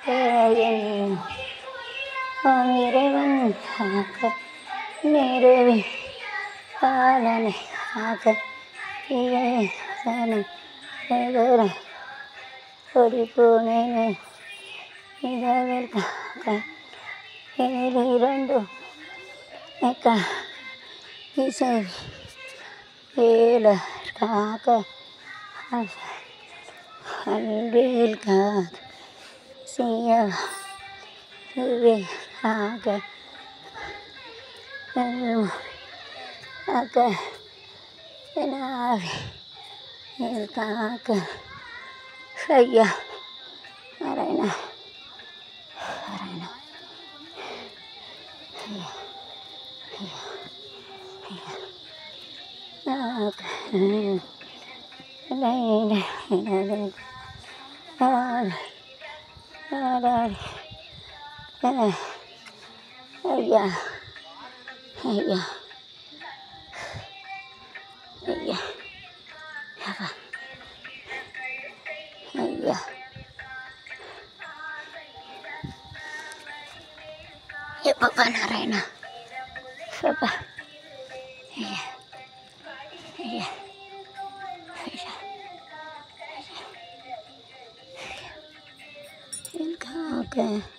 என் இறைவன் ஆக நிறுவி பாலனை ஆக தீயனை எதிர ஒடிப்போனேனே இதழில் காக்க இரண்டும் இசை ஏழற்காக அன்பில் காக்க செய்யவே ஆக ஆக எனாவில் காக்க ஐயா அரைனா அரைனா ஐயா ஐயா ஐயா ஆக ஐயா ஐயா ஐயா ஐயா ya papa narena papa iya iya iya iya iya